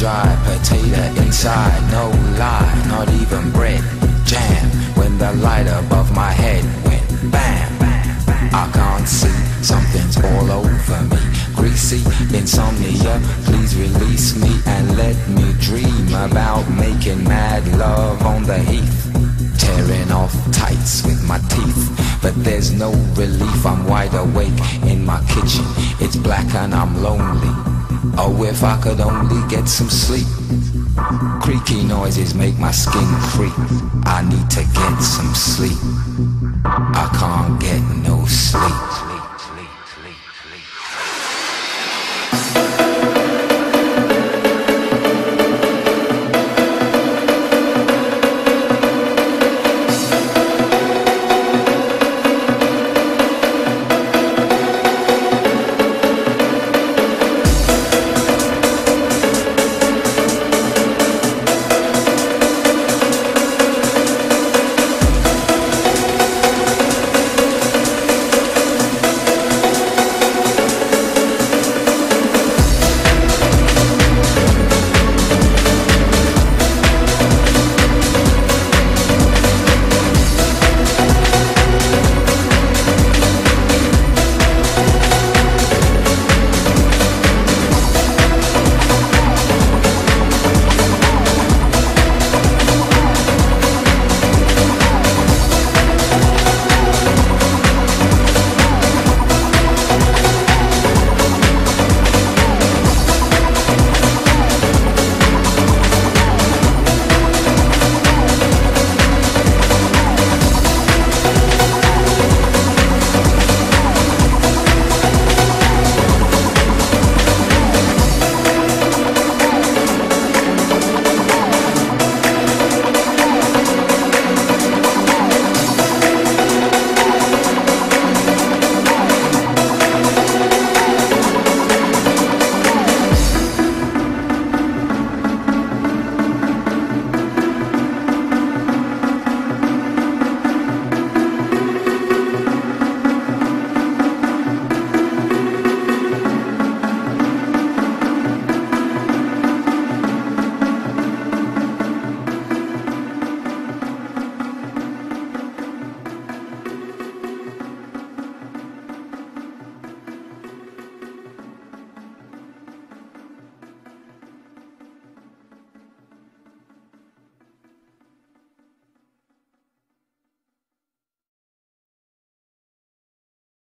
dry potato inside, no lie, not even bread. Jam when the light above my head went bam. I can't see, something's all over me. Greasy insomnia, please release me and let me dream about making mad love on the heath. Tearing off tights with my teeth, but there's no relief. I'm wide awake in my kitchen, it's black and I'm lonely. Oh, if I could only get some sleep. Creaky noises make my skin creep. I need to get some sleep. I can't get no sleep.